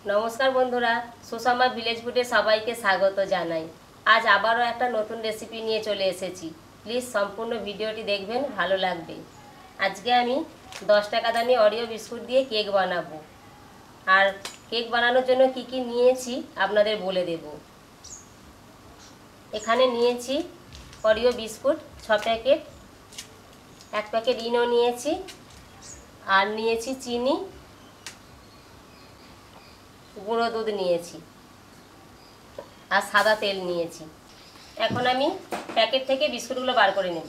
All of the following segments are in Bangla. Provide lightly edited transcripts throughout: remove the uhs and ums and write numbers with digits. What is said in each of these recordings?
নমস্কার বন্ধুরা, সুষমা ভিলেজ ফুডে সবাইকে স্বাগত জানাই। আজ আবারও একটা নতুন রেসিপি নিয়ে চলে এসেছি। প্লিজ সম্পূর্ণ ভিডিওটি দেখবেন, ভালো লাগবে। আজকে আমি 10 টাকা দামি অরিও বিস্কুট দিয়ে কেক বানাবো। আর কেক বানানোর জন্য কি কি নিয়েছি আপনাদের বলে দেব। এখানে নিয়েছি Oreo biscuit 6 packet, 1 packet Eno নিয়েছি, আর নিয়েছি চিনি, গুঁড়ো দুধ নিয়েছি, আর সাদা তেল নিয়েছি। এখন আমি প্যাকেট থেকে বিস্কুটগুলো বার করে নেব।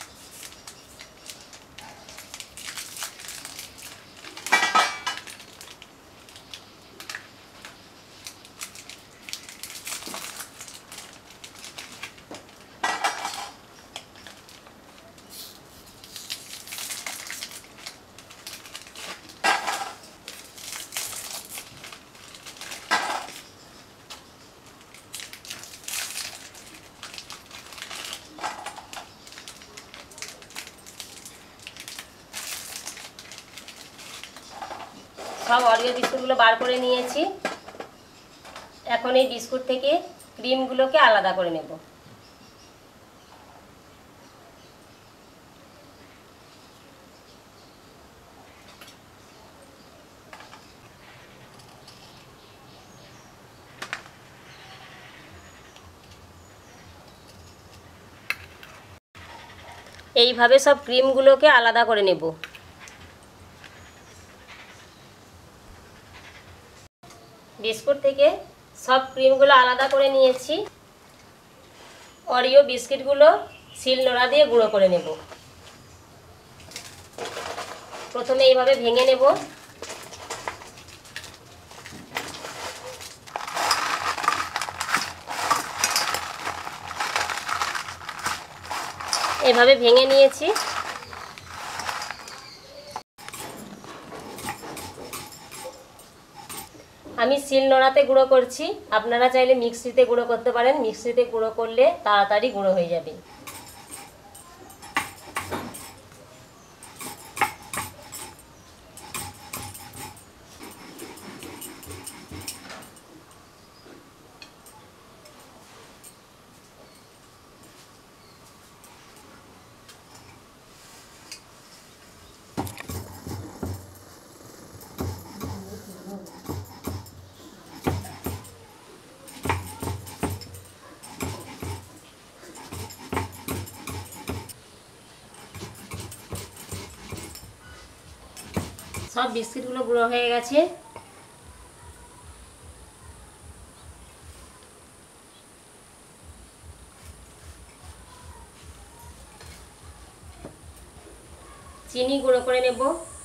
সব অরিও বিস্কুটগুলো বার করে নিয়েছি। এখন এই বিস্কুট থেকে ক্রিমগুলোকে আলাদা করে নেব। এইভাবে সব ক্রিমগুলোকে আলাদা করে নেব। বিস্কুট থেকে সব ক্রিমগুলো আলাদা করে নিয়েছি। অরিও বিস্কিটগুলো শিলনোড়া দিয়ে গুঁড়ো করে নেব। প্রথমে এইভাবে ভেঙে নেব। এভাবে ভেঙে নিয়েছি। আমি শিলনোড়াতে গুঁড়ো করছি, আপনারা চাইলে মিক্সিতে গুঁড়ো করতে পারেন। মিক্সিতে গুঁড়ো করলে তাড়াতাড়ি গুঁড়ো হয়ে যাবে। সব বিস্কিটগুলো গুঁড়ো হয়ে গেছে। চিনি গুঁড়ো করে নেব।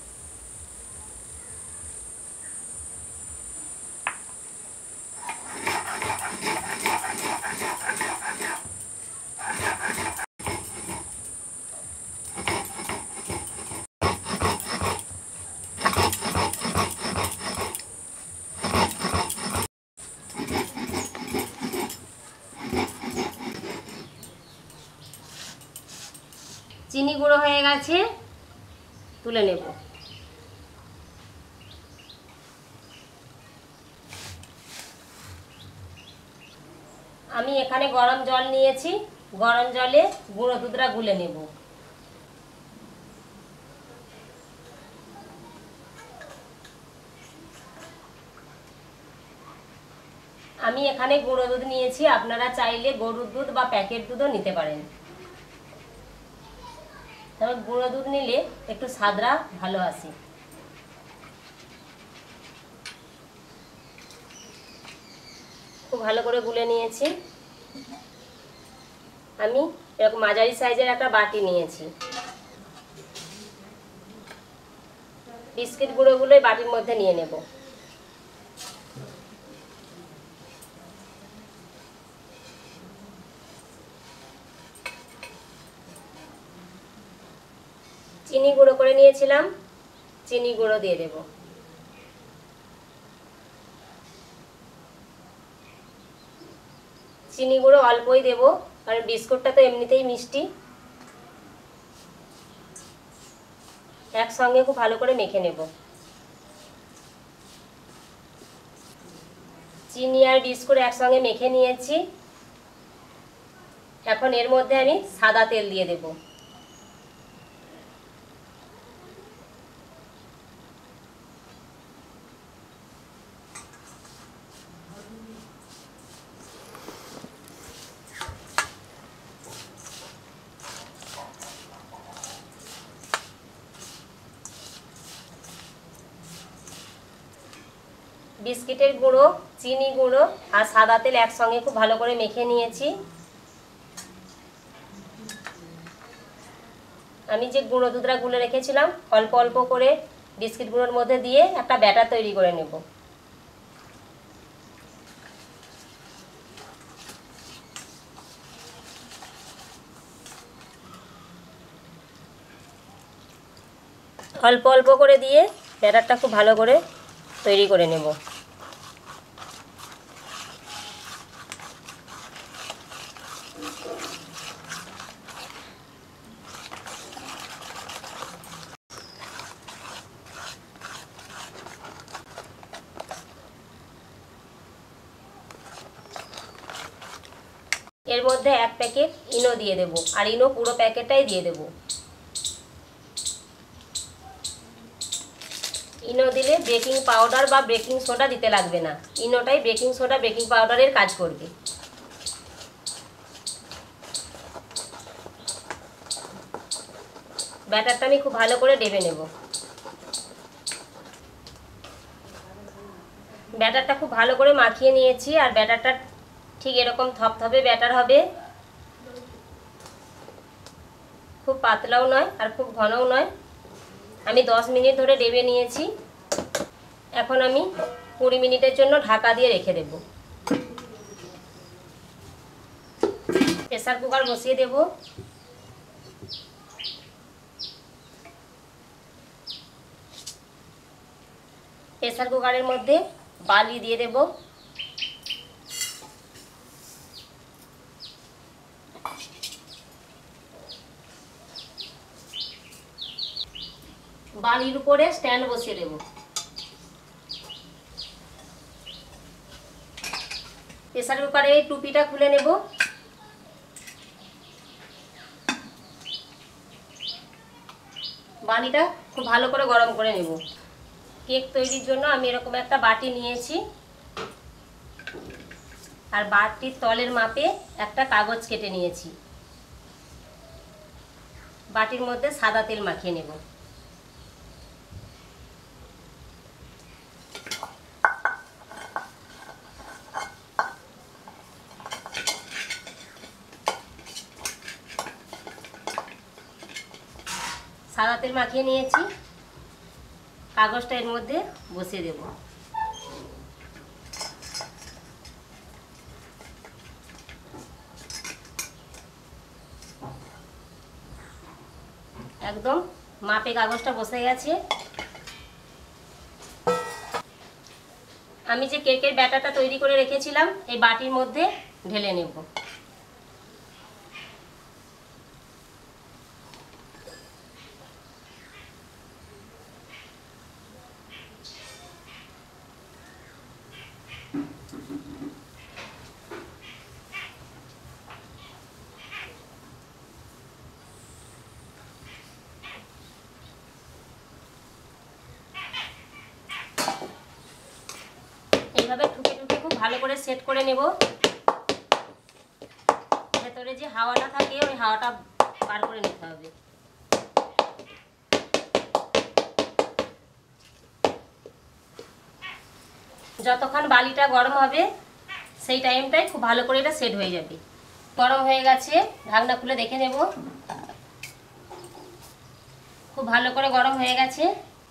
চিনি গুঁড়ো হয়ে গেছে, তুলে নেব। আমি এখানে গরম জল নিয়েছি, গরম জলে গুঁড়ো দুধটা গুলে নেব। আমি এখানে গুঁড়ো দুধ নিয়েছি, আপনারা চাইলে গরুর দুধ বা প্যাকেট দুধও নিতে পারেন। তবে গুঁড়ো দুধ নিলে একটু স্বাদটা ভালো আসে। খুব ভালো করে গুলে নিয়েছি। আমি এরকম মাঝারি সাইজের একটা বাটি নিয়েছি। বিস্কিট গুঁড়োগুলো বাটির মধ্যে নিয়ে নেব। চিনি গুঁড়ো করে নিয়েছিলাম, চিনি গুঁড়ো দিয়ে দেব। চিনি গুঁড়ো অল্পই দেব, কারণ বিস্কুটটা তো এমনিতেই মিষ্টি। একসঙ্গে খুব ভালো করে মেখে নেব। চিনি আর বিস্কুট একসঙ্গে মেখে নিয়েছি। এখন এর মধ্যে আমি সাদা তেল দিয়ে দেব। বিস্কিটের গুঁড়ো, চিনি গুঁড়ো আর সাদা তেল একসঙ্গে খুব ভালো করে মেখে নিয়েছি। আমি যে গুঁড়ো দুধটা গুলে রেখেছিলাম অল্প অল্প করে বিস্কিট গুঁড়োর মধ্যে দিয়ে একটা ব্যাটার তৈরি করে নেব। অল্প অল্প করে দিয়ে ব্যাটারটা খুব ভালো করে তৈরি করে নেব। এর মধ্যে 1 প্যাকেট ইনো দিয়ে দেব, আর ইনো পুরো প্যাকেটটাই দিয়ে দেব। ইনো দিলে বেকিং পাউডার বা বেকিং সোডা দিতে লাগবে না, ইনোটাই বেকিং সোডা বেকিং পাউডারের কাজ করবে। ব্যাটারটা আমি খুব ভালো করে ডেবে নেব। ব্যাটারটা খুব ভালো করে মাখিয়ে নিয়েছি, আর ব্যাটারটা ঠিক এরকম থপথপে ব্যাটার হবে, খুব পাতলাও নয় আর খুব ঘনও নয়। আমি 10 মিনিট ধরে ডেবে নিয়েছি। এখন আমি 20 মিনিটের জন্য ঢাকা দিয়ে রেখে দেব। প্রেসার কুকার বসিয়ে দেব। প্রেসার কুকারের মধ্যে বালি দিয়ে দেব। বালির উপরে স্ট্যান্ড বসিয়ে দেব। প্রেসার কুকারের এই টুপিটা খুলে নেব। বালিটা খুব ভালো করে গরম করে নেব। কেক তৈরির জন্য আমি এরকম একটা বাটি নিয়েছি, আর বাটির তলের মাপে একটা কাগজ কেটে নিয়েছি। বাটির মধ্যে সাদা তেল মাখিয়ে নেব। সাদা তেল মাখিয়ে নিয়েছি, কাগজটা এর মধ্যে বসিয়ে দেব। একদম মাপে কাগজটা বসে গেছে। আমি যে কেকের ব্যাটারটা তৈরি করে রেখেছিলাম এই বাটির মধ্যে ঢেলে নেব। এইভাবে ঠুকে ঠুকে খুব ভালো করে সেট করে নেব। ভেতরে যে হাওয়াটা থাকে ওই হাওয়াটা বার করে নিতে হবে। যতক্ষণ বালিটা গরম হবে সেই টাইমটাই খুব ভালো করে এটা সেট হয়ে যাবে। গরম হয়ে গেছে, ঢাকনা খুলে দেখে নেব। খুব ভালো করে গরম হয়ে গেছে।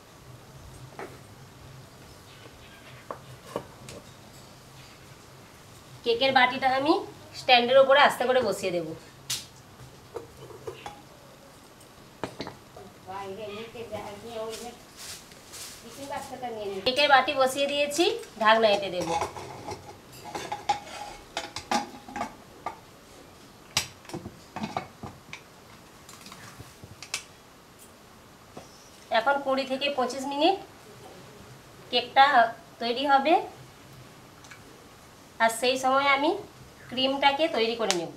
কেকের বাটিটা আমি স্ট্যান্ডের উপরে আস্তে করে বসিয়ে দেব। কেকের বাটি বসিয়ে দিয়েছি, ঢাকনা এঁটে দেব। এখন 20 থেকে 25 মিনিট কেকটা তৈরি হবে। আর সেই সময় আমি ক্রিমটাকে তৈরি করে নেব।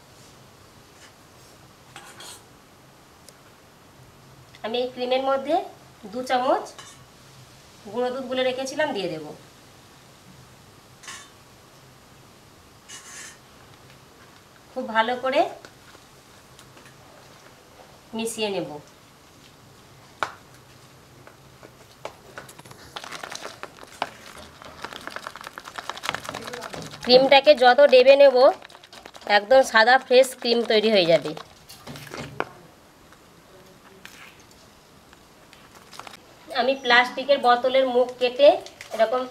আমি এই ক্রিমের মধ্যে 2 চামচ গুঁড়ো দুধ গুলে রেখেছিলাম দিয়ে দেব। খুব ভালো করে মিশিয়ে নেব। ক্রিমটাকে যত ডেবে নেব একদম সাদা ফ্রেশ ক্রিম তৈরি হয়ে যাবে। আমি প্লাস্টিকের বোতলের মুখ কেটে এরকম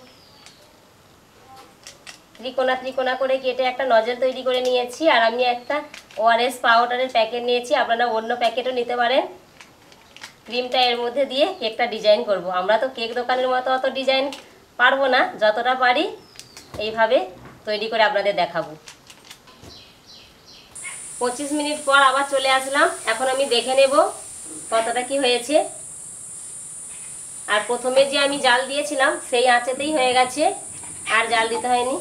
ত্রিকোণা ত্রিকোণা করে কেটে একটা নজল তৈরি করে নিয়েছি। আর আমি একটা ওআরএস পাউডারের প্যাকেট নিয়েছি, আপনারা অন্য প্যাকেটও নিতে পারেন। ক্রিমটা এর মধ্যে দিয়ে কেকটা ডিজাইন করব। আমরা তো কেক দোকানের মতো অত ডিজাইন পারবো না, যতটা পারি এইভাবে তৈরি করে আপনাদের দেখাবো। 25 মিনিট পর আবার চলে আসলাম। এখন আমি দেখে নেব কতটা কি হয়েছে। আর প্রথমে যে আমি জাল দিয়েছিলাম সেই আঁচেতেই হয়ে গেছে, আর জাল দিতে হয়নি।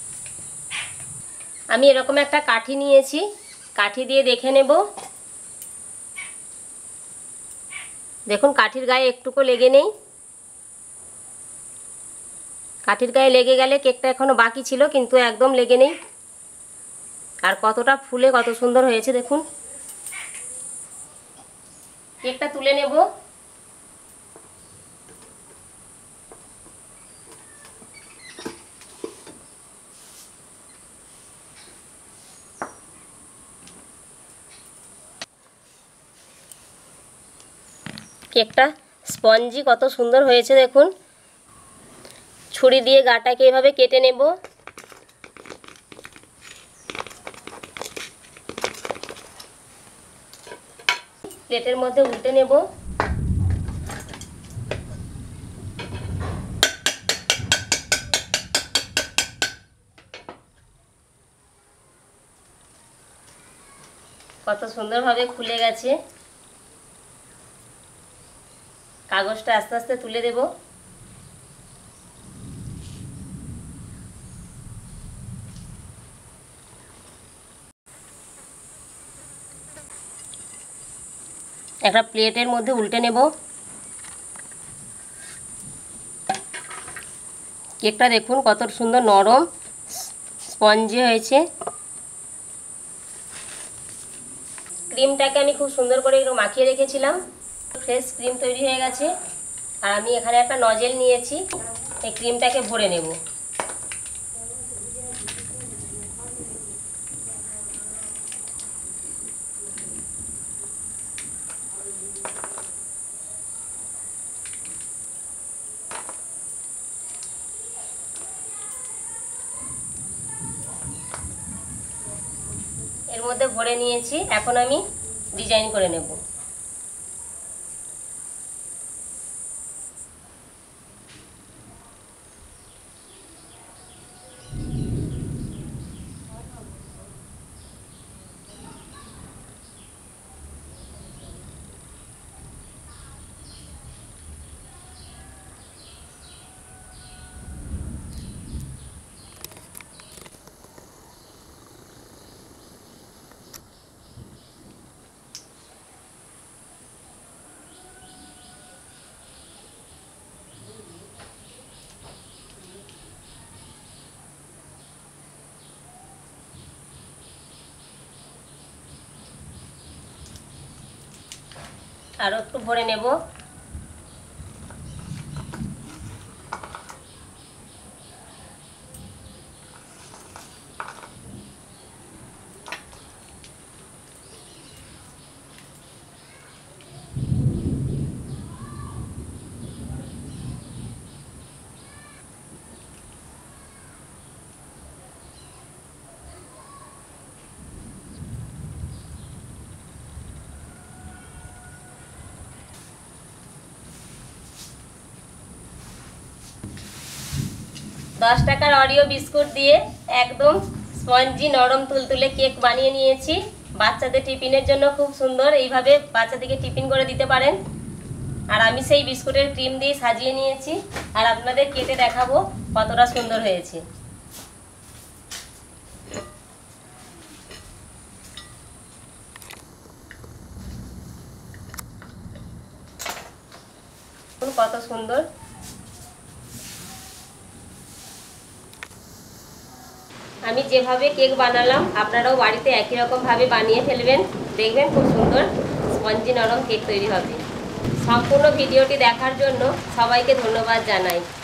আমি এরকম একটা কাঠি নিয়েছি, কাঠি দিয়ে দেখে নেব। দেখুন কাঠির গায়ে একটুকু লেগে নেই। কাঠির গায়ে লেগে গেলে কেকটা এখনো বাকি ছিল, কিন্তু একদম লেগে নেই। আর কতটা ফুলে কত সুন্দর হয়েছে দেখুন। কেকটা তুলে নেব। কেকটা স্পঞ্জি কত সুন্দর হয়েছে দেখুন। ছুরি দিয়ে গাটাকে এভাবে কেটে নেব। প্লেটের মধ্যে উল্টে নেব। কত সুন্দরভাবে খুলে গেছে। কাগজটা আস্তে আস্তে তুলে দেব। একটা প্লেটের মধ্যে উল্টে নেব। কেকটা দেখুন কত সুন্দর নরম স্পঞ্জি হয়েছে। ক্রিমটাকে আমি খুব সুন্দর করে একটু মাখিয়ে রেখেছিলাম। ফ্রেশ ক্রিম তৈরি হয়ে গেছে। আর আমি এখানে একটা নজেল নিয়েছি, এই ক্রিমটাকে ভরে নেব। এর মধ্যে ভরে নিয়েছি, এখন আমি ডিজাইন করে নেব। আরও একটু ভরে নেব। দশ টাকার অরিও বিস্কুট দিয়ে একদম স্পঞ্জি নরম তুলতুলে কেক বানিয়ে নিয়েছি। বাচ্চাদের টিফিনের জন্য খুব সুন্দর, এইভাবে বাচ্চাদেরকে টিফিন করে দিতে পারেন। আর আমি সেই বিস্কুটের ক্রিম দিয়ে সাজিয়ে নিয়েছি, আর আপনাদের কেটে দেখাবো কতটা সুন্দর হয়েছে। কত সুন্দর। আমি যেভাবে কেক বানালাম আপনারাও বাড়িতে একই রকমভাবে বানিয়ে ফেলবেন, দেখবেন খুব সুন্দর স্পঞ্জি নরম কেক তৈরি হবে। সম্পূর্ণ ভিডিওটি দেখার জন্য সবাইকে ধন্যবাদ জানাই।